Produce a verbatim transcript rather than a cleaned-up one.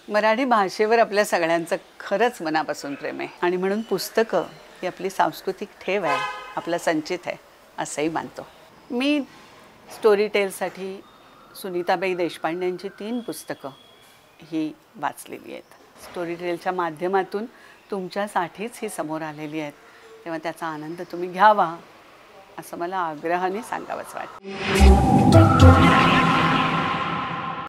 मराठी भाषेवर आपल्या सगळ्यांचं खरंच मनापासून प्रेम आहे आणि म्हणून पुस्तकं ही आपली सांस्कृतिक ठेव आहे, आपला संचित आहे असंही मानतो. मी स्टोरीटेलसाठी सुनीताबाई देशपांडेंची तीन पुस्तकं ही वाचलेली आहेत. स्टोरीटेलच्या माध्यमातून तुमच्यासाठीच ही समोर आलेली आहेत, तेव्हा त्याचा आनंद तुम्ही घ्यावा असं मला आग्रहाने सांगावंच वाटतं.